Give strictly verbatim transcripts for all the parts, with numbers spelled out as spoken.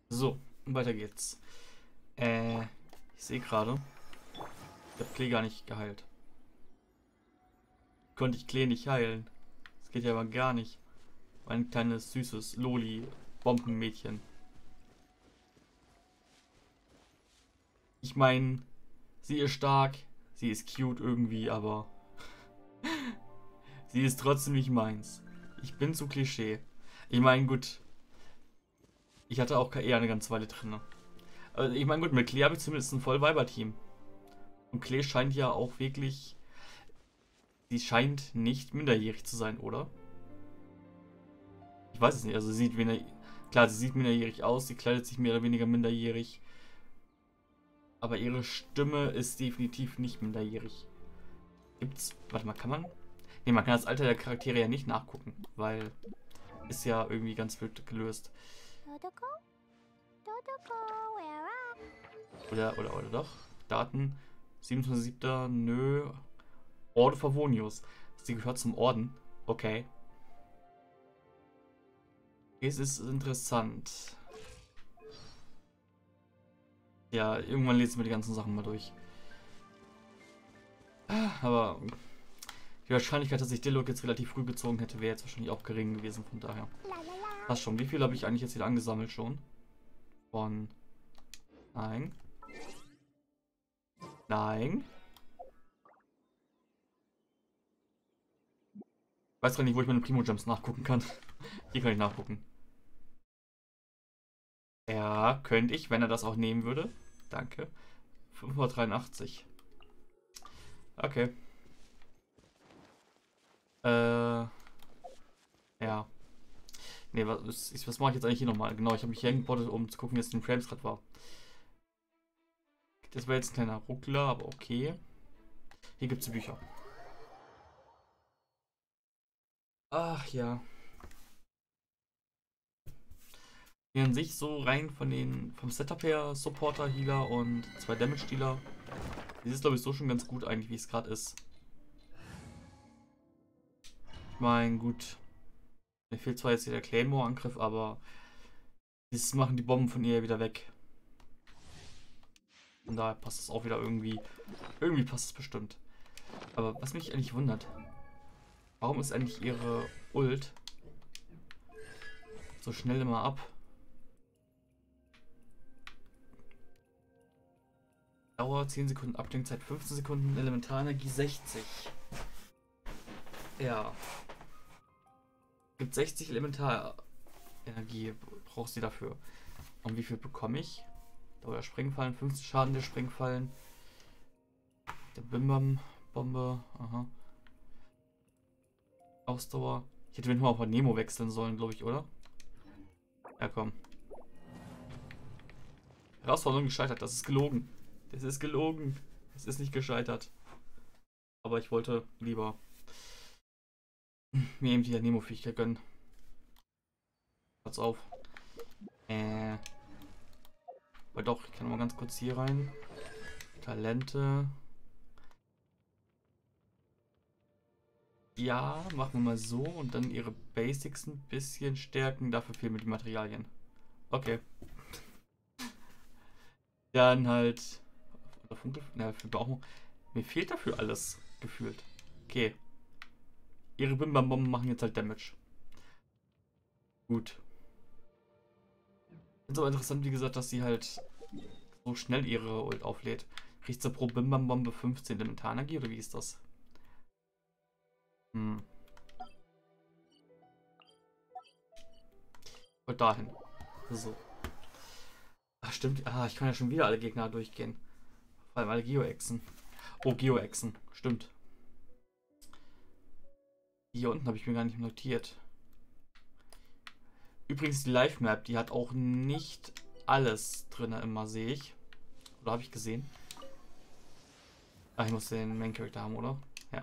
So, weiter geht's. Äh, ich sehe gerade, ich habe Klee gar nicht geheilt. Konnte ich Klee nicht heilen. Das geht ja aber gar nicht. Mein kleines, süßes Loli-Bombenmädchen. Ich meine, sie ist stark, sie ist cute irgendwie, aber sie ist trotzdem nicht meins. Ich bin zu Klischee. Ich meine, gut, ich hatte auch K E eine ganze Weile drin. Also ich meine, gut, mit Klee habe ich zumindest ein Vollweiber-Team. Und Klee scheint ja auch wirklich. Sie scheint nicht minderjährig zu sein, oder? Ich weiß es nicht. Also sie sieht weniger. Klar, sie sieht minderjährig aus, sie kleidet sich mehr oder weniger minderjährig. Aber ihre Stimme ist definitiv nicht minderjährig. Gibt's. Warte mal, kann man. Ne, man kann das Alter der Charaktere ja nicht nachgucken, weil ist ja irgendwie ganz blöd gelöst. Oder, oder, oder doch? Daten. siebenundzwanzigster siebter Nö. Orde Favonius. Sie gehört zum Orden. Okay. Es ist interessant. Ja, irgendwann lesen wir die ganzen Sachen mal durch. Aber die Wahrscheinlichkeit, dass ich Dillok jetzt relativ früh gezogen hätte, wäre jetzt wahrscheinlich auch gering gewesen. Von daher. Passt schon. Wie viel habe ich eigentlich jetzt wieder angesammelt schon? Von. Nein. Nein. Ich weiß gar nicht, wo ich meine Primo-Gems nachgucken kann. Hier kann ich nachgucken. Ja, könnte ich, wenn er das auch nehmen würde. Danke. fünfhundertdreiundachtzig. Okay. Äh. Ja. Ne, was, was mache ich jetzt eigentlich hier nochmal? Genau, ich habe mich hier hingebottet, um zu gucken, wie es in den Frames gerade war. Das war jetzt ein kleiner Ruckler, aber okay. Hier gibt es Bücher. Ach ja. Hier an sich so rein von den vom Setup her Supporter, Healer und zwei Damage Dealer. Das ist glaube ich so schon ganz gut eigentlich, wie es gerade ist. Ich meine, gut. Mir fehlt zwar jetzt hier der Claymore-Angriff, aber das machen die Bomben von ihr wieder weg. Von daher passt es auch wieder irgendwie. Irgendwie passt es bestimmt. Aber was mich eigentlich wundert, warum ist eigentlich ihre Ult so schnell immer ab? Dauer zehn Sekunden, Abklingzeit fünfzehn Sekunden, Elementarenergie sechzig. Ja. Gibt sechzig Elementarenergie, brauchst du dafür. Und wie viel bekomme ich? Dauer der Springfallen, fünfzehn Schaden der Springfallen. Der Bimbam-Bombe, aha. Ausdauer. Ich hätte mal auf Nemo wechseln sollen, glaube ich, oder? Ja, komm. Herausforderung gescheitert, das ist gelogen. Das ist gelogen. Es ist nicht gescheitert. Aber ich wollte lieber mir eben die Nemo-Fähigkeit gönnen. Pass auf. Äh. Aber doch, ich kann mal ganz kurz hier rein. Talente. Ja, machen wir mal so und dann ihre Basics ein bisschen stärken. Dafür fehlen mir die Materialien. Okay. Dann halt. Funke. Na, für Bauch. Mir fehlt dafür alles gefühlt. Okay. Ihre Bimbam-Bomben machen jetzt halt Damage. Gut. Ist aber interessant, wie gesagt, dass sie halt so schnell ihre Ult auflädt. Kriegt sie pro Bimbam-Bombe fünfzehn Elementarenergie oder wie ist das? Hm. Und dahin. So. Ach, stimmt. Ah, ich kann ja schon wieder alle Gegner durchgehen. Vor allem alle Geoechsen. Oh, Geoechsen. Stimmt. Hier unten habe ich mir gar nicht notiert. Übrigens, die Live-Map, die hat auch nicht alles drin immer, sehe ich. Oder habe ich gesehen? Ach, ich muss den Main-Character haben, oder? Ja.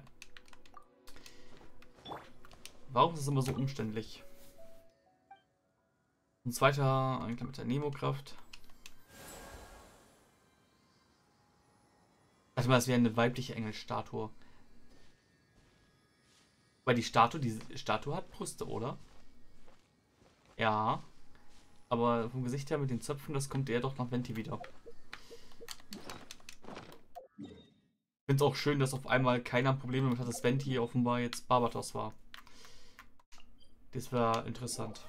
Warum ist es immer so umständlich? Ein zweiter Angler mit der Nemo-Kraft. Warte mal, das wäre eine weibliche Engelstatue. Weil die Statue, die Statue hat Brüste, oder? Ja. Aber vom Gesicht her mit den Zöpfen, das könnte eher doch nach Venti wieder. Ich finde es auch schön, dass auf einmal keiner Probleme damit hat, dass Venti offenbar jetzt Barbatos war. Das war interessant.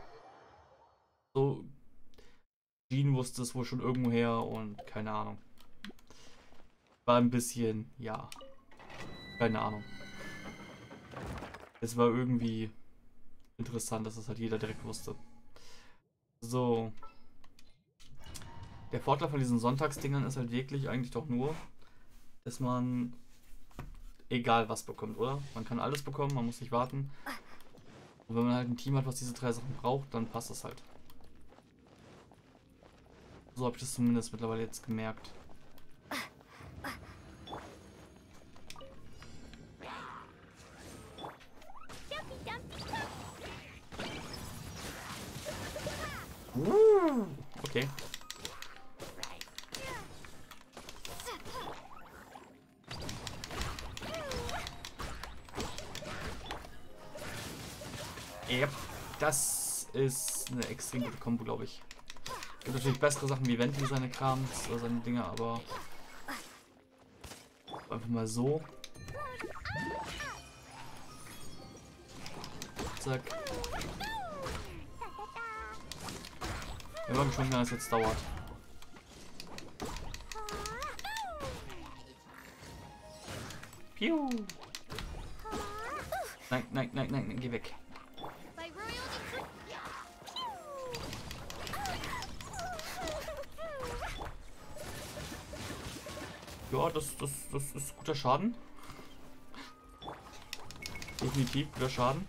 So, Jean wusste es wohl schon irgendwoher und keine Ahnung. War ein bisschen, ja, keine Ahnung. Es war irgendwie interessant, dass das halt jeder direkt wusste. So. Der Vorteil von diesen Sonntagsdingern ist halt wirklich eigentlich doch nur, dass man egal was bekommt, oder? Man kann alles bekommen, man muss nicht warten. Und wenn man halt ein Team hat, was diese drei Sachen braucht, dann passt das halt. So habe ich das zumindest mittlerweile jetzt gemerkt. Uh, okay. Yep, das ist eine extrem gute Kombo, glaube ich. Es gibt natürlich bessere Sachen wie Venti, seine Krams oder seine Dinger, aber einfach mal so. Zack. Ich bin mal gespannt, wie lange das jetzt dauert. Piu. Nein, nein, nein, nein, nein, geh weg. Ja, das, das, das ist guter Schaden. Definitiv guter Schaden.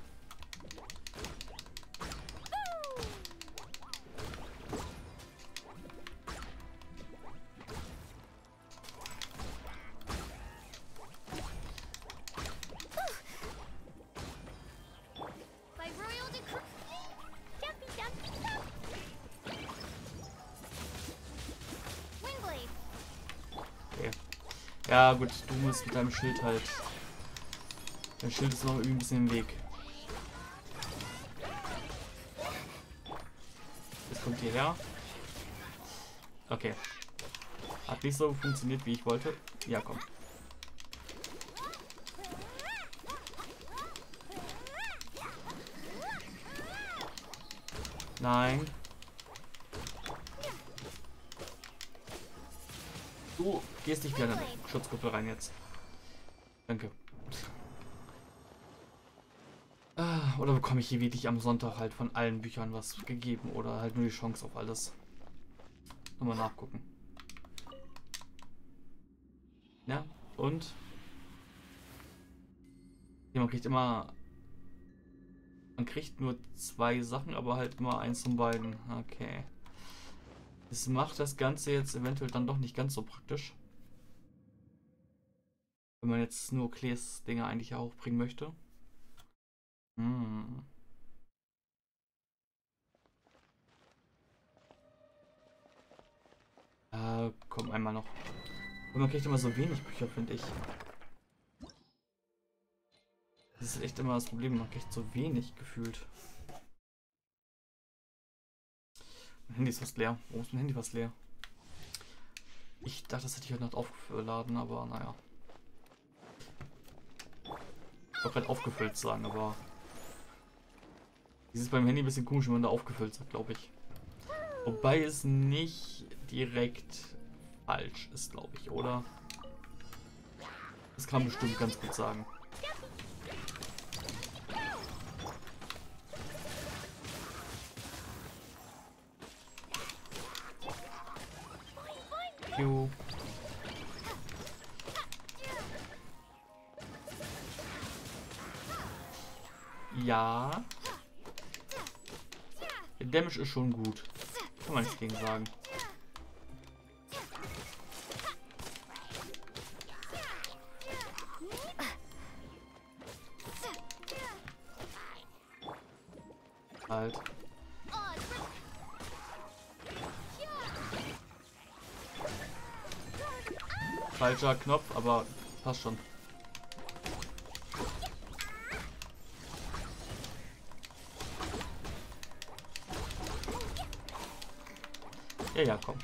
Ja gut, du musst mit deinem Schild halt. Dein Schild ist noch irgendwie ein bisschen im Weg. Das kommt hierher. Okay. Hat nicht so funktioniert, wie ich wollte. Ja, komm. Nein. Du gehst nicht wieder in eine Schutzgruppe rein jetzt. Danke. Ah, oder bekomme ich hier wirklich am Sonntag halt von allen Büchern was gegeben oder halt nur die Chance auf alles? Nochmal nachgucken. Ja, und? Ja, man kriegt immer... Man kriegt nur zwei Sachen, aber halt immer eins von beiden. Okay. Das macht das Ganze jetzt eventuell dann doch nicht ganz so praktisch. Wenn man jetzt nur Klees Dinger eigentlich auch bringen möchte. Hm. Äh, komm, einmal noch. Und man kriegt immer so wenig Bücher, finde ich. Das ist echt immer das Problem, man kriegt so wenig gefühlt. Mein Handy ist fast leer. Warum ist mein Handy fast leer? Ich dachte, das hätte ich heute Nacht aufgeladen, aber naja. Ich wollte gerade aufgefüllt sagen, aber... Es ist beim Handy ein bisschen komisch, wenn man da aufgefüllt sagt, glaube ich. Wobei es nicht direkt falsch ist, glaube ich, oder? Das kann man bestimmt ganz gut sagen. Jo. Ja. Der Damage ist schon gut. Kann man nichts gegen sagen. Halt. Falscher Knopf, aber passt schon. Ja, ja, komm.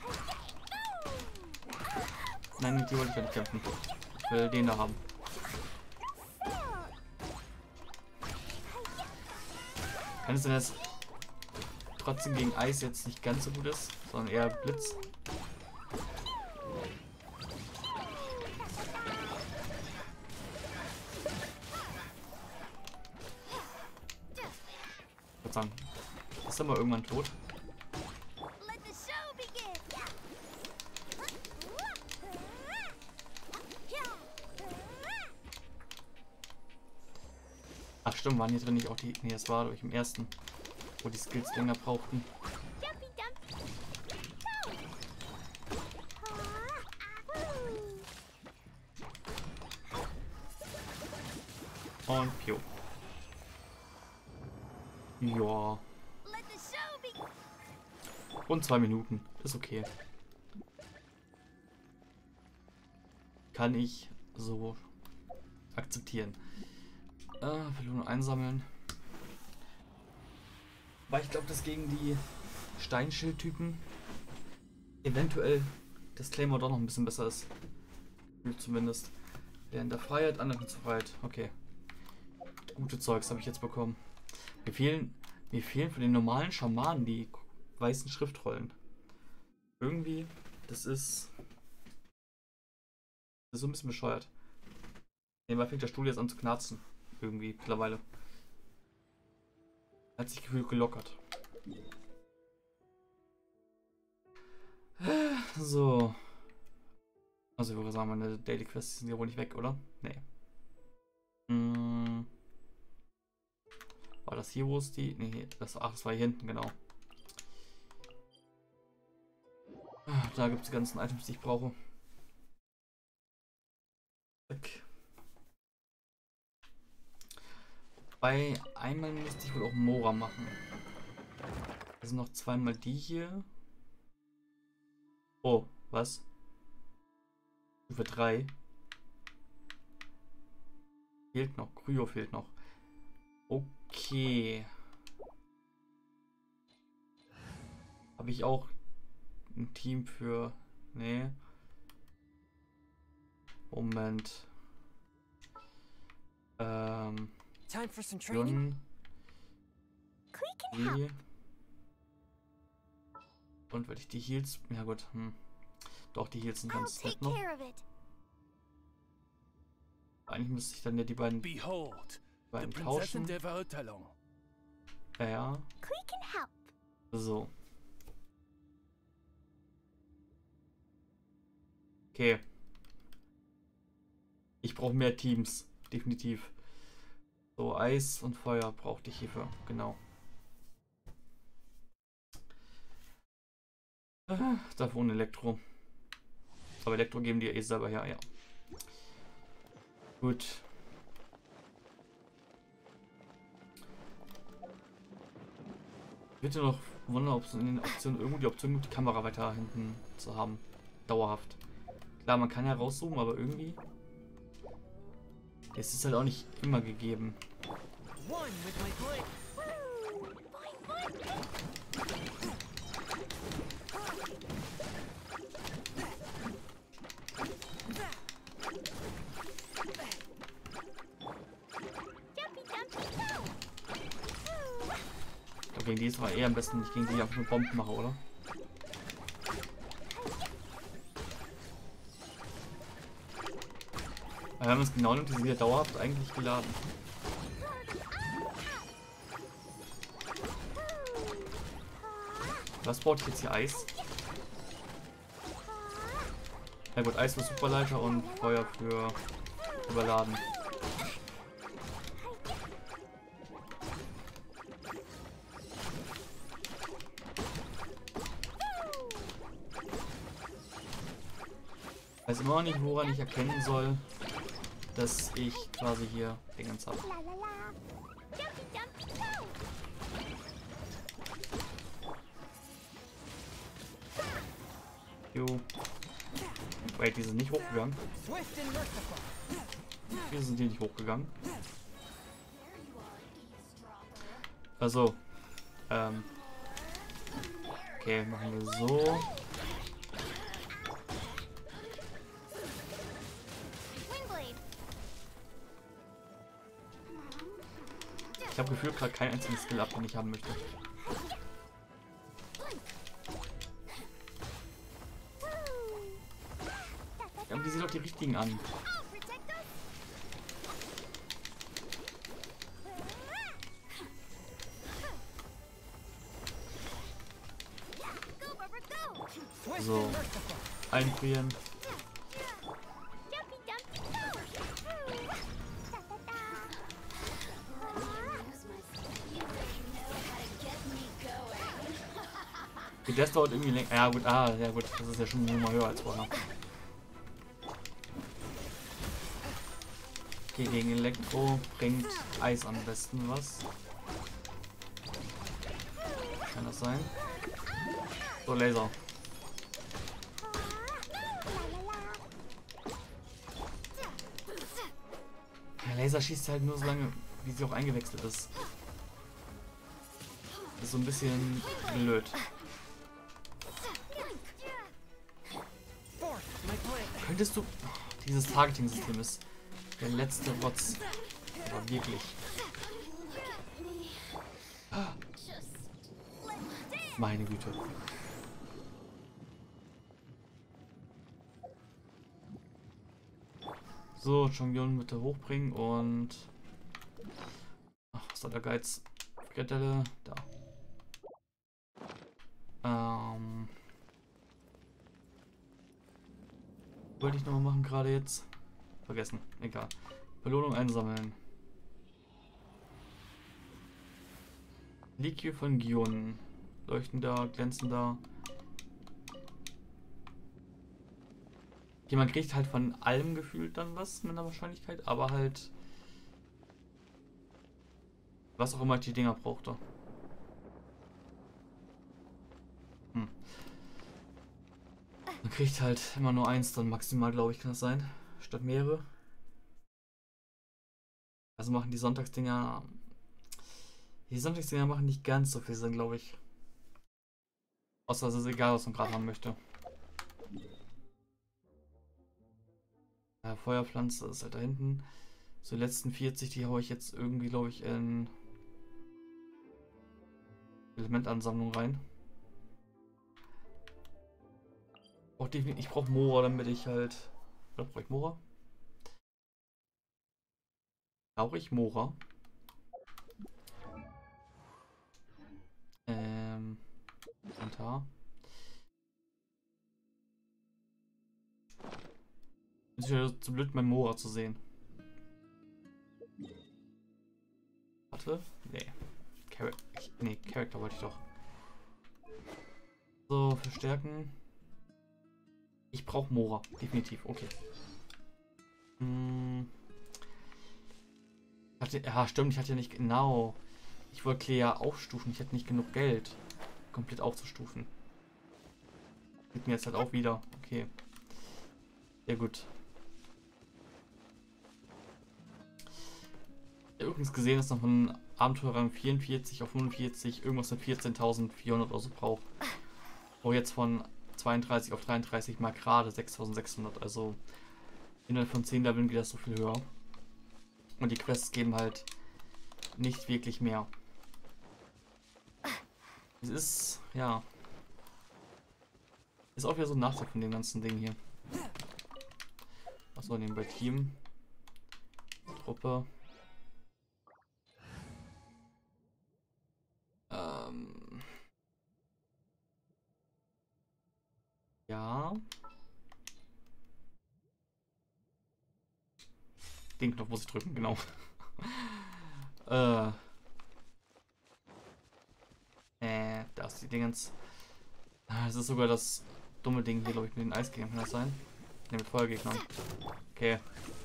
Nein, mit dir wollte ich gar nicht kämpfen. Ich will den da haben. Kann es sein, dass trotzdem gegen Eis jetzt nicht ganz so gut ist, sondern eher Blitz? Ich würde sagen, ist er mal irgendwann tot? Ach stimmt, waren hier drin nicht auch die... Nee, das war durch im ersten, wo die Skills länger brauchten. Und Pio. Ja. Und zwei Minuten. Ist okay. Kann ich so akzeptieren. Äh, Belohnung einsammeln. Weil ich glaube, dass gegen die Steinschildtypen eventuell das Claymore doch noch ein bisschen besser ist. Zumindest. Während der Freiheit, anderen zur Freiheit. Okay. Gute Zeugs habe ich jetzt bekommen. Mir fehlen, mir fehlen von den normalen Schamanen die weißen Schriftrollen. Irgendwie, das ist, das ist so ein bisschen bescheuert. Nebenbei fängt der Stuhl jetzt an zu knarzen. Irgendwie, mittlerweile. Hat sich gefühlt gelockert. So. Also ich würde sagen, meine Daily Quests sind ja wohl nicht weg, oder? Nee. Hm. War das hier, wo es die... Nee, das, ach, das war hier hinten, genau. Da gibt es die ganzen Items, die ich brauche. Weg. Bei einmal müsste ich wohl auch Mora machen. Das sind noch zweimal die hier. Oh, was? Stufe drei. Fehlt noch. Kryo fehlt noch. Okay. Habe ich auch ein Team für... Nee. Moment. Ähm... Time for some training. Die. Und weil ich die Heals... Ja gut, hm. Doch, die Heals sind ganz nett noch. Eigentlich müsste ich dann ja die beiden, die beiden tauschen. Ja, ja. So. Okay. Ich brauche mehr Teams. Definitiv. So, Eis und Feuer brauchte ich hierfür. Genau. Äh, dafür ohne Elektro. Aber Elektro geben die ja eh selber her, ja. Gut. Bitte noch wundern, ob es in den Optionen irgendwo die Option gibt, die Kamera weiter hinten zu haben. Dauerhaft. Klar, man kann ja rauszoomen, aber irgendwie. Das ist halt auch nicht immer gegeben. Gegen die ist aber eher am besten nicht gegen die einfach nur Bomben mache, oder? Aber wenn man es genau nimmt, die sind ja dauerhaft eigentlich geladen. Was brauche ich jetzt hier? Eis? Ja gut, Eis für Superleiter und Feuer für überladen. Ich weiß immer noch nicht, woran ich erkennen soll, dass ich quasi hier Dingens habe. Jo. Wait, die sind nicht hochgegangen. Hier sind die nicht hochgegangen. Also, ähm. Okay. Okay, machen wir so. Ich habe gefühlt gerade keinen einzigen Skill ab, den ich haben möchte. Ja, aber die sind doch die richtigen an. So, einfrieren. Okay, das dauert irgendwie länger. Ja gut, ah, ja gut, das ist ja schon mal höher als vorher. Okay, gegen Elektro bringt Eis am besten was. Kann das sein? So, Laser. Der Laser schießt halt nur so lange, wie sie auch eingewechselt ist. Das ist so ein bisschen blöd. Könntest du... Oh, dieses Targeting-System ist der letzte Rotz. Aber wirklich. Meine Güte. So, Chongyun bitte hochbringen und... Ach, was war der Geiz? Frittelle, da. Ähm... Wollte ich nochmal machen gerade jetzt? Vergessen, egal. Belohnung einsammeln. Likü von Gion. Leuchtender, glänzender. Okay, man kriegt halt von allem gefühlt dann was mit einer Wahrscheinlichkeit, aber halt was auch immer die Dinger brauchte. Hm. Man kriegt halt immer nur eins dann maximal, glaube ich, kann das sein. Statt mehrere. Also machen die Sonntagsdinger. Die Sonntagsdinger machen nicht ganz so viel Sinn, glaube ich. Außer es ist egal, was man gerade haben möchte. Ja, Feuerpflanze ist halt da hinten. So, die letzten vierzig, die haue ich jetzt irgendwie, glaube ich, in Elementansammlung rein. Ich brauche Mora, damit ich halt. Oder brauche ich Mora? Brauche ich Mora? Ähm. Inventar. Ist ja zu blöd, mein Mora zu sehen. Warte. Nee. Char nee, Charakter wollte ich doch. So, verstärken. Ich brauche Mora. Definitiv. Okay. Hm. Hatte, ja, stimmt. Ich hatte ja nicht genau. Ich wollte Clea aufstufen. Ich hatte nicht genug Geld, komplett aufzustufen. Gibt mir jetzt halt auch wieder. Okay. Sehr gut. Ich habe übrigens gesehen, dass noch ein Abenteuerrang vierundvierzig auf fünfundvierzig irgendwas mit vierzehntausendvierhundert oder so braucht. Wo jetzt von zweiunddreißig auf dreiunddreißig mal gerade sechstausendsechshundert. Also innerhalb von zehn Leveln geht das so viel höher. Und die Quests geben halt nicht wirklich mehr. Es ist, ja. Ist auch wieder so ein Nachteil von dem ganzen Ding hier. Achso, nehmen wir Team. Truppe. Ähm. Ja. Den Knopf muss ich drücken, genau. äh. Äh, da ist die Dingens. Es ist sogar das dumme Ding hier, glaube ich, mit den Eisgegnern. Kann das sein? Ne, mit Feuergegnern. Okay.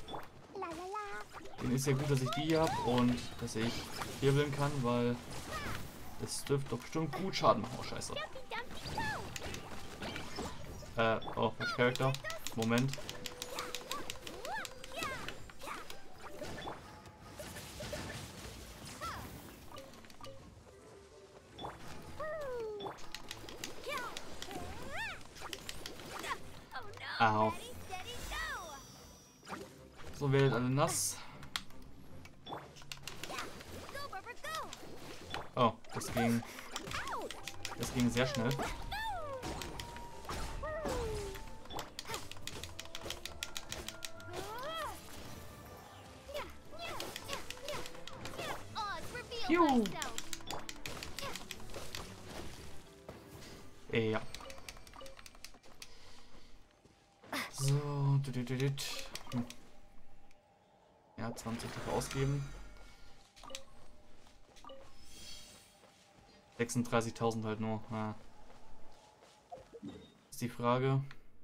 Den ist ja gut, dass ich die hier habe und dass ich wirbeln kann, weil das dürfte doch bestimmt gut Schaden machen. Oh, scheiße. Äh, oh, falsch Charakter. Moment. Au. So, werdet alle nass. Oh, das ging. Das ging sehr schnell. Juhu. Ja. So. Hm. Ja, zwanzig dafür ausgeben. sechsunddreißigtausend halt nur. Ja. Ist die Frage.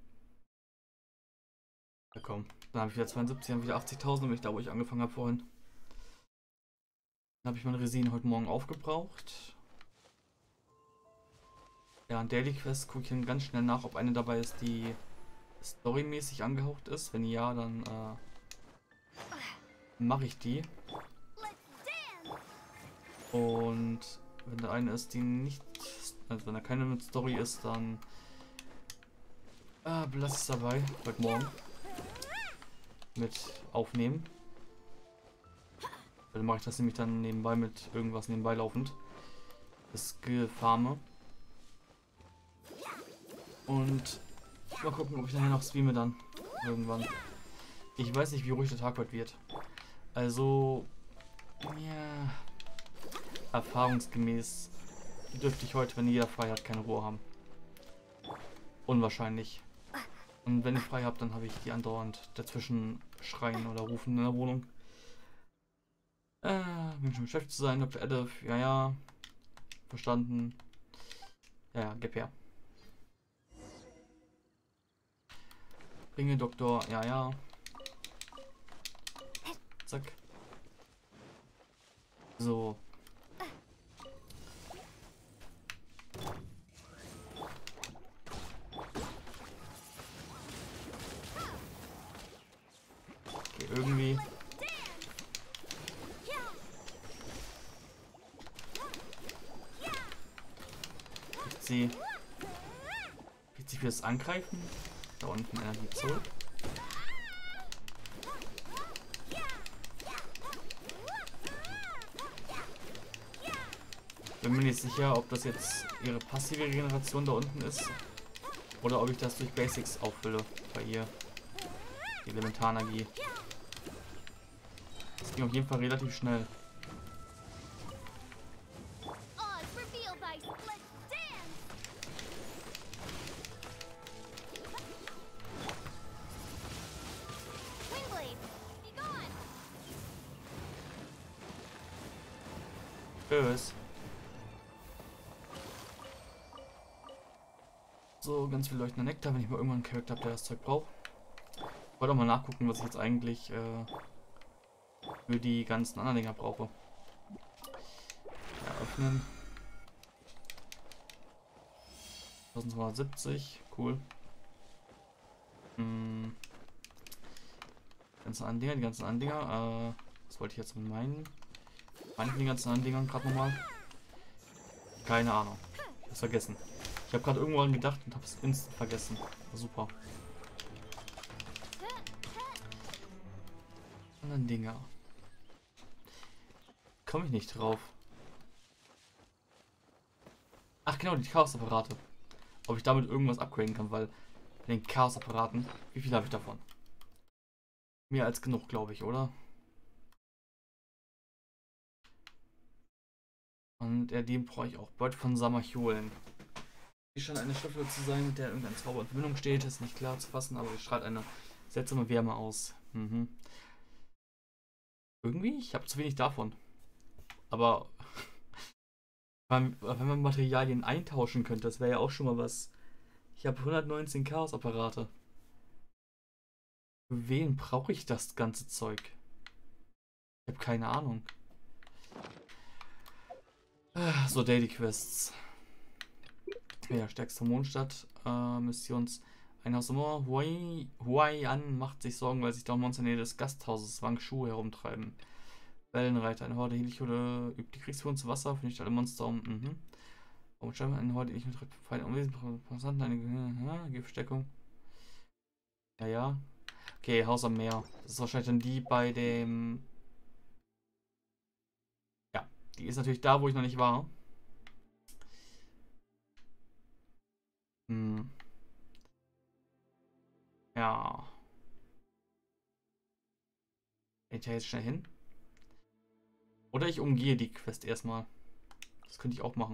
Ja komm, dann habe ich wieder zweiundsiebzig, dann wieder achtzigtausend, nämlich da, wo ich angefangen habe vorhin. Dann habe ich meine Resin heute Morgen aufgebraucht. Ja, an Daily Quest gucke ich dann ganz schnell nach, ob eine dabei ist, die storymäßig angehaucht ist. Wenn ja, dann äh, mache ich die. Und wenn da eine ist, die nicht, also wenn da keine mit Story ist, dann äh, belasse ich es dabei, heute Morgen mit aufnehmen. Dann mache ich das nämlich dann nebenbei mit irgendwas nebenbei laufend. Das Gefarme. Und mal gucken, ob ich nachher noch streame dann. Irgendwann. Ich weiß nicht, wie ruhig der Tag heute wird. Also, ja, erfahrungsgemäß dürfte ich heute, wenn jeder frei hat, keine Ruhe haben. Unwahrscheinlich. Und wenn ich frei habe, dann habe ich die andauernd dazwischen schreien oder rufen in der Wohnung. Äh, bin schon beschäftigt zu sein, Doktor Edith, ja, ja. Verstanden. Ja, ja, gib her. Bringe Doktor, ja, ja. Zack. So. Okay, irgendwie. Kriegt sie. Kriegt sie für das Angreifen? Da unten Energie zurück. Bin mir nicht sicher, ob das jetzt ihre passive Regeneration da unten ist oder ob ich das durch Basics auffülle bei ihr. Die Elementarenergie. Das ging auf jeden Fall relativ schnell. Tschüss. So, ganz viel leuchtender Nektar, wenn ich mal irgendwann einen Charakter habe, der das Zeug braucht. Ich wollte auch mal nachgucken, was ich jetzt eigentlich äh, für die ganzen anderen Dinger brauche. Ja, öffnen. zwölfhundertsiebzig, cool. Hm. Die ganzen anderen Dinger, die ganzen anderen Dinger. Äh, was wollte ich jetzt mit meinen? Meine die ganzen anderen Dingern gerade nochmal? Keine Ahnung. Ich hab's vergessen. Ich habe gerade irgendwann gedacht und habe es instant vergessen. Super. Anderen Dinger. Komme ich nicht drauf. Ach genau, die Chaos-Apparate. Ob ich damit irgendwas upgraden kann, weil den Chaos-Apparaten, wie viel habe ich davon? Mehr als genug, glaube ich, oder? Und ja, den brauche ich auch. Bird von Samacholen. Die scheint eine Schrift zu sein, mit der irgendein Zauber in Verbindung steht. Ist nicht klar zu fassen, aber es strahlt eine seltsame Wärme aus. Mhm. Irgendwie, ich habe zu wenig davon. Aber wenn man Materialien eintauschen könnte, das wäre ja auch schon mal was. Ich habe hundertneunzehn Chaos-Apparate. Für wen brauche ich das ganze Zeug? Ich habe keine Ahnung. So, Daily Quests. Ja, stärkste Mondstadt. Äh, Missions. Ein Haus immer. Huai, Huaian macht sich Sorgen, weil sich da Monster in der Nähe des Gasthauses Wang Shu herumtreiben. Wellenreiter. Eine Horde Helichode übt die Kriegsführung zu Wasser. Vernichtet alle Monster um. Mhm. Und scheinbar eine Horde nicht mit Feinden umwesen. Passanten. Eine ja, Giftsteckung. Ja, ja. Okay, Haus am Meer. Das ist wahrscheinlich dann die bei dem... Ja, die ist natürlich da, wo ich noch nicht war. Hm. Ja. Geht ich da jetzt schnell hin? Oder ich umgehe die Quest erstmal. Das könnte ich auch machen.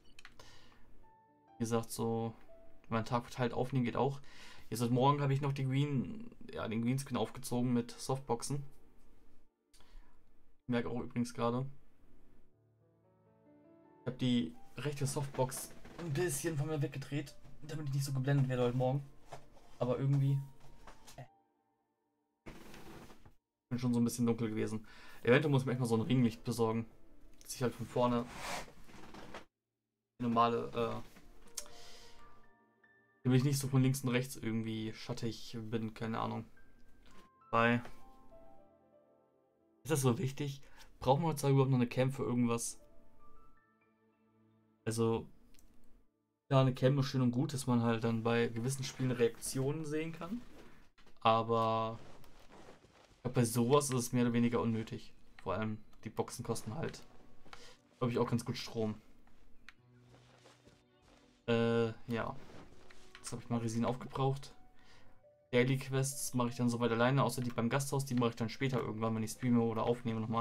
Wie gesagt, so... Wenn man Tag verteilt aufnehmen geht auch. Jetzt heute Morgen habe ich noch die Green, ja, den Greenscreen aufgezogen mit Softboxen. Ich merke auch übrigens gerade. Ich habe die rechte Softbox ein bisschen von mir weggedreht, damit ich nicht so geblendet werde heute Morgen. Aber irgendwie... Äh, bin schon so ein bisschen dunkel gewesen. Eventuell muss ich mir echt mal so ein Ringlicht besorgen. Dass ich halt von vorne die normale... Äh, damit ich nicht so von links und rechts irgendwie schattig bin, keine Ahnung. Weil... Ist das so wichtig? Braucht man heutzutage überhaupt noch eine Cam für irgendwas? Also, ja, eine Cam ist schön und gut, dass man halt dann bei gewissen Spielen Reaktionen sehen kann. Aber ich glaube, bei sowas ist es mehr oder weniger unnötig. Vor allem, die Boxen kosten halt, glaube ich, auch ganz gut Strom. Äh, ja. Jetzt habe ich mal Resin aufgebraucht. Daily Quests mache ich dann soweit alleine, außer die beim Gasthaus, die mache ich dann später irgendwann, wenn ich streame oder aufnehme nochmal.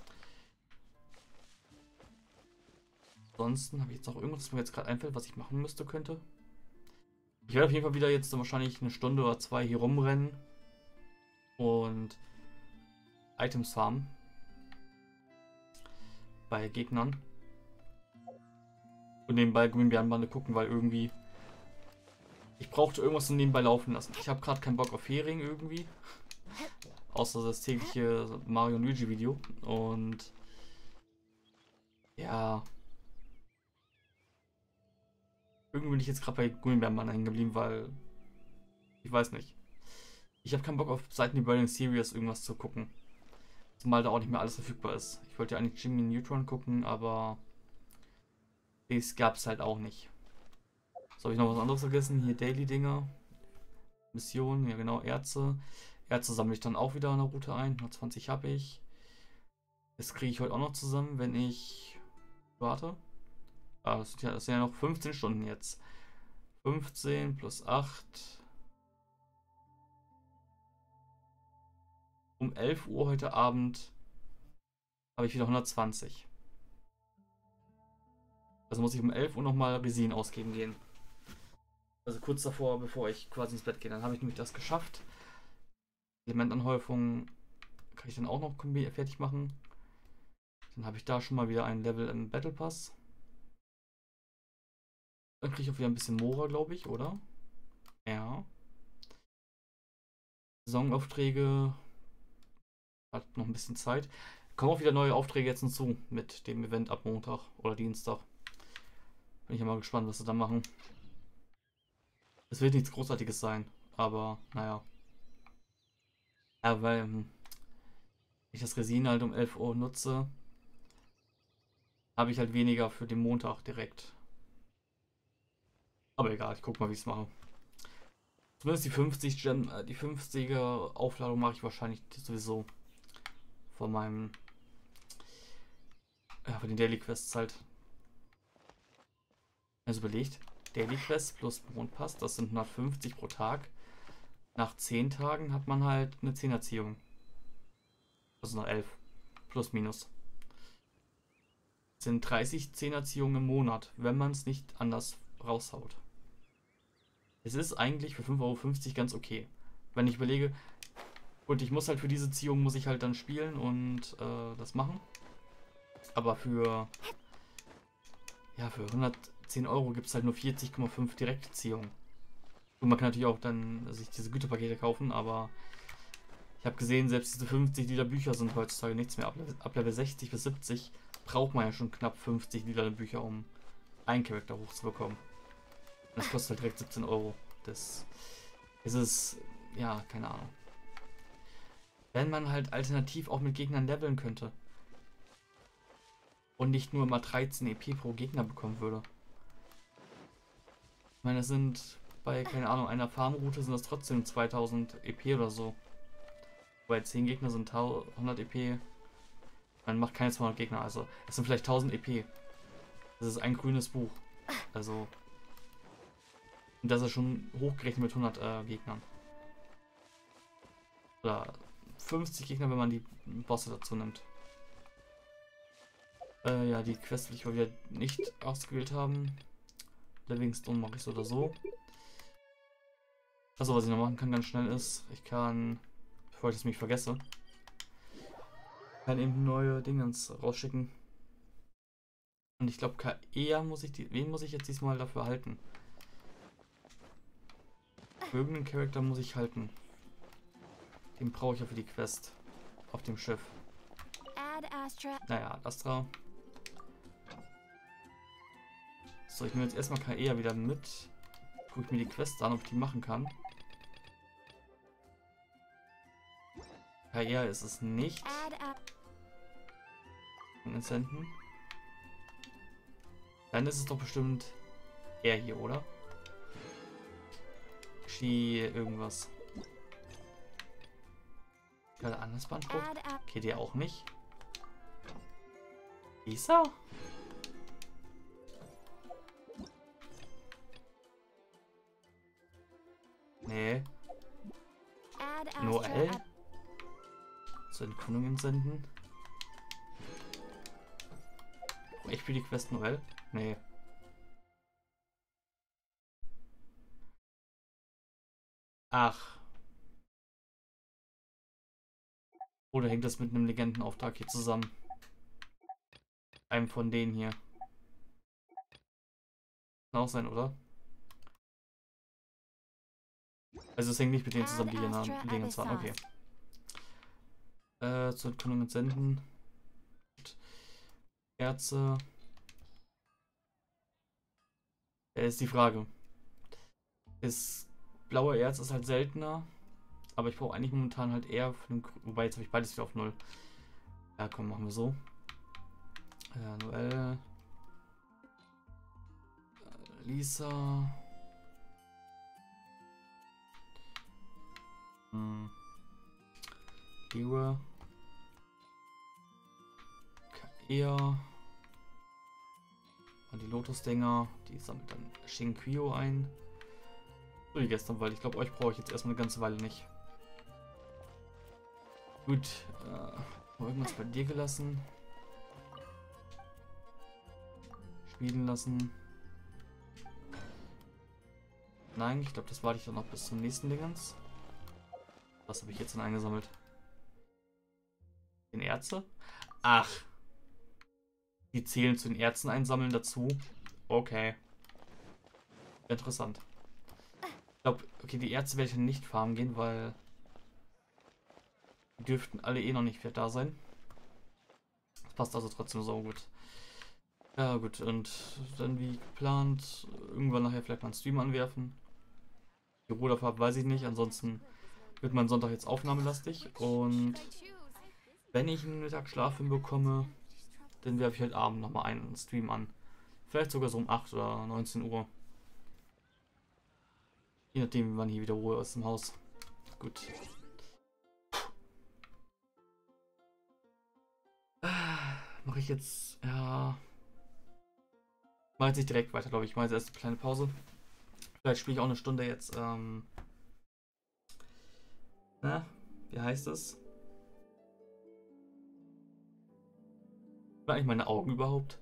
Ansonsten habe ich jetzt noch irgendwas, was mir jetzt gerade einfällt, was ich machen müsste, könnte. Ich werde auf jeden Fall wieder jetzt wahrscheinlich eine Stunde oder zwei hier rumrennen und Items farmen bei Gegnern und nebenbei Gummibärenbande gucken, weil irgendwie ich brauchte irgendwas zum nebenbei laufen lassen. Ich habe gerade keinen Bock auf Hering irgendwie, außer das tägliche Mario und Luigi Video und ja, irgendwie bin ich jetzt gerade bei Gummibärenbande hängen geblieben, weil ich weiß nicht. Ich habe keinen Bock auf Seiten wie Burning Series irgendwas zu gucken. Zumal da auch nicht mehr alles verfügbar ist. Ich wollte ja eigentlich Jimmy Neutron gucken, aber das gab es halt auch nicht. So, habe ich noch was anderes vergessen? Hier Daily-Dinger. Missionen, ja genau, Erze. Erze sammle ich dann auch wieder eine Route ein. Nur zwanzig habe ich. Das kriege ich heute auch noch zusammen, wenn ich... Warte. Ah, das sind ja, das sind ja noch fünfzehn Stunden jetzt. fünfzehn plus acht. Um elf Uhr heute Abend habe ich wieder hundertzwanzig. Also muss ich um elf Uhr nochmal Resin ausgeben gehen. Also kurz davor, bevor ich quasi ins Bett gehe. Dann habe ich nämlich das geschafft. Elementanhäufung kann ich dann auch noch fertig machen. Dann habe ich da schon mal wieder ein Level im Battle Pass. Dann kriege ich auch wieder ein bisschen Mora, glaube ich, oder? Ja. Saisonaufträge. Hat noch ein bisschen Zeit. Kommen auch wieder neue Aufträge jetzt hinzu mit dem Event ab Montag oder Dienstag. Bin ich ja mal gespannt, was sie da machen. Es wird nichts Großartiges sein, aber naja. Ja, weil ähm, ich das Resin halt um elf Uhr nutze, habe ich halt weniger für den Montag direkt. Aber egal, ich guck mal, wie ich es mache. Zumindest die fünfzig Gem, äh, die fünfziger Aufladung mache ich wahrscheinlich sowieso von meinem, ja, von den Daily Quests halt. Also überlegt, Daily Quests plus Mondpass, das sind hundertfünfzig pro Tag. Nach zehn Tagen hat man halt eine Zehnerziehung. Also noch elf. Plus minus. Das sind dreißig Zehnerziehungen im Monat, wenn man es nicht anders raushaut. Es ist eigentlich für fünf Euro fünfzig ganz okay. Wenn ich überlege, gut, ich muss halt für diese Ziehung muss ich halt dann spielen und äh, das machen. Aber für ja, für hundertzehn Euro gibt es halt nur vierzig Komma fünf Direktziehungen. Und man kann natürlich auch dann sich diese Gütepakete kaufen, aber ich habe gesehen, selbst diese fünfzig Liter Bücher sind heutzutage nichts mehr. Ab Level, ab Level sechzig bis siebzig braucht man ja schon knapp fünfzig Liter Bücher, um einen Charakter hochzubekommen. Das kostet halt direkt siebzehn Euro. Das ist es, ja, keine Ahnung. Wenn man halt alternativ auch mit Gegnern leveln könnte. Und nicht nur mal dreizehn E P pro Gegner bekommen würde. Ich meine, das sind bei, keine Ahnung, einer Farmroute sind das trotzdem zweitausend E P oder so. Bei zehn Gegner sind hundert E P. Man macht keine zweihundert Gegner, also es sind vielleicht tausend E P. Das ist ein grünes Buch. Also. Und das ist schon hochgerechnet mit hundert äh, Gegnern. Oder fünfzig Gegner, wenn man die Bosse dazu nimmt. Äh, ja, die Quest will ich mal wieder nicht ausgewählt haben. Livingstone mache ich so oder so. Also was ich noch machen kann ganz schnell ist, ich kann, bevor ich es mich vergesse, kann eben neue Dingens rausschicken. Und ich glaube, K E muss ich die, wen muss ich jetzt diesmal dafür halten? Irgendeinen Charakter muss ich halten. Den brauche ich ja für die Quest auf dem Schiff. Naja, Astra. So, ich nehme jetzt erstmal K E wieder mit. Gucke ich mir die Quest an, ob ich die machen kann. K E ist es nicht. Senden. Dann ist es doch bestimmt er hier, oder? Ski irgendwas. Gerade anders beantwortet? Okay, der auch nicht. Lisa? Nee. Noel? Zur Entkundungen senden? Ich für die Quest Noel? Nee. Ach. Oder hängt das mit einem Legendenauftrag hier zusammen? Einem von denen hier. Kann auch sein, oder? Also es hängt nicht mit denen zusammen, die hier Namen Dingens waren. Okay. Äh, zur Entkundung senden. Erze. Äh, ist die Frage. Das blaue Erz ist halt seltener. Aber ich brauche eigentlich momentan halt eher für den, wobei jetzt habe ich beides wieder auf null. Ja, komm, machen wir so. Äh, Noel. Äh, Lisa. Hm. Liwe. Kaea. Und die Lotus-Dinger. Die sammelt dann Shinquio ein. So wie gestern, weil ich glaube, euch brauche ich jetzt erstmal eine ganze Weile nicht. Gut, äh, irgendwas bei dir gelassen. Spielen lassen. Nein, ich glaube, das warte ich dann noch bis zum nächsten Dingens. Was habe ich jetzt denn eingesammelt? Den Ärzte? Ach. Die zählen zu den Ärzten einsammeln dazu. Okay. Interessant. Ich glaube, okay, die Ärzte werde ich nicht farmen gehen, weil die dürften alle eh noch nicht fett da sein. Das passt also trotzdem so gut. Ja gut, und dann wie geplant, irgendwann nachher vielleicht mal einen Stream anwerfen. Die Ruderfahrt weiß ich nicht, ansonsten wird mein Sonntag jetzt aufnahmelastig. Und wenn ich einen Mittagsschlaf hinbekomme, dann werfe ich heute Abend nochmal einen Stream an. Vielleicht sogar so um acht oder neunzehn Uhr. Je nachdem, wann hier wieder Ruhe ist im Haus. Gut. Mache ich jetzt, ja... Mache jetzt nicht direkt weiter, glaube ich. Ich mache jetzt erst eine kleine Pause. Vielleicht spiele ich auch eine Stunde jetzt, ähm... Na, wie heißt es? War eigentlich meine Augen überhaupt?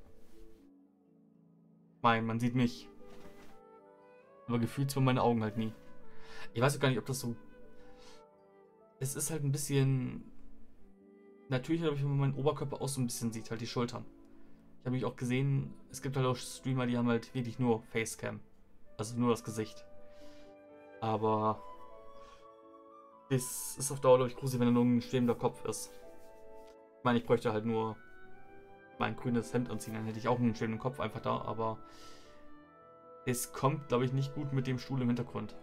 Nein, man sieht mich. Aber gefühlt zwar meine Augen halt nie. Ich weiß auch gar nicht, ob das so... Es ist halt ein bisschen... Natürlich, glaube ich, wenn man meinen Oberkörper auch so ein bisschen sieht, halt die Schultern. Ich habe mich auch gesehen, es gibt halt auch Streamer, die haben halt wirklich nur Facecam. Also nur das Gesicht. Aber... Es ist auf Dauer, glaube ich, gruselig, wenn da nur ein schwebender Kopf ist. Ich meine, ich bräuchte halt nur mein grünes Hemd anziehen, dann hätte ich auch einen schönen Kopf einfach da, aber es kommt, glaube ich, nicht gut mit dem Stuhl im Hintergrund.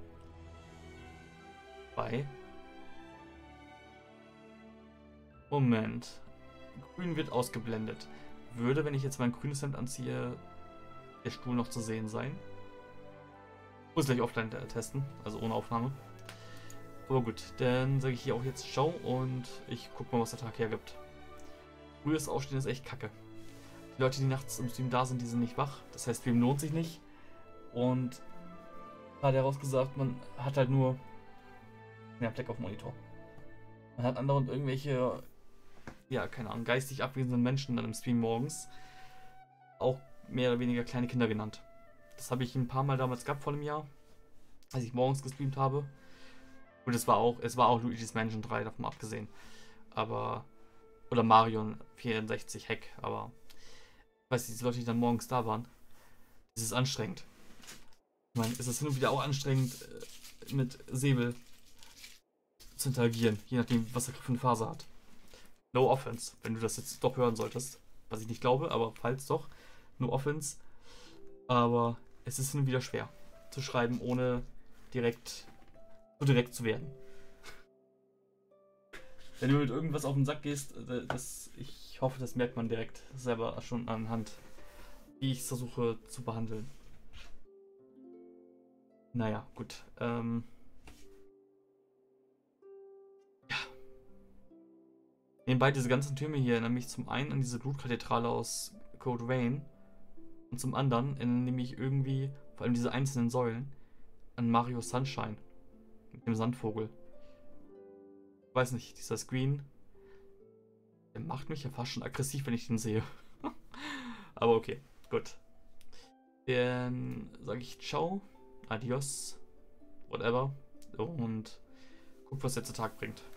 Bei. Moment. Grün wird ausgeblendet. Würde, wenn ich jetzt mein grünes Hemd anziehe, der Stuhl noch zu sehen sein? Muss gleich offline testen, also ohne Aufnahme. Aber gut, dann sage ich hier auch jetzt Ciao und ich guck mal, was der Tag hergibt. Frühes Aufstehen ist echt kacke. Die Leute, die nachts im Stream da sind, die sind nicht wach. Das heißt, Stream lohnt sich nicht. Und hat herausgesagt, man hat halt nur ja, Black auf Monitor. Man hat andauernd irgendwelche, ja, keine Ahnung, geistig abwesenden Menschen dann im Stream morgens. Auch mehr oder weniger kleine Kinder genannt. Das habe ich ein paar Mal damals gehabt vor einem Jahr, als ich morgens gestreamt habe. Und es war auch, es war auch Luigi's Mansion drei, davon abgesehen. Aber, oder Mario vierundsechzig Hack, aber ich weiß nicht, die Leute, die dann morgens da waren, das ist anstrengend. Ich meine, ist es hin und wieder auch anstrengend, mit Säbel zu interagieren, je nachdem, was er für eine Phase hat. No offense, wenn du das jetzt doch hören solltest. Was ich nicht glaube, aber falls doch, no offense. Aber es ist hin und wieder schwer zu schreiben, ohne direkt so direkt zu werden. Wenn du mit irgendwas auf den Sack gehst, das, ich hoffe, das merkt man direkt selber schon anhand, wie ich es versuche zu behandeln. Naja, gut. Ähm ja. Nebenbei diese ganzen Türme hier erinnern mich zum einen an diese Blutkathedrale aus Code Vein und zum anderen erinnern mich irgendwie, vor allem diese einzelnen Säulen, an Mario Sunshine mit dem Sandvogel. Ich weiß nicht, dieser Screen, der macht mich ja fast schon aggressiv, wenn ich den sehe. Aber okay, gut. Dann sage ich ciao, adios, whatever und guck, was jetzt der Tag bringt.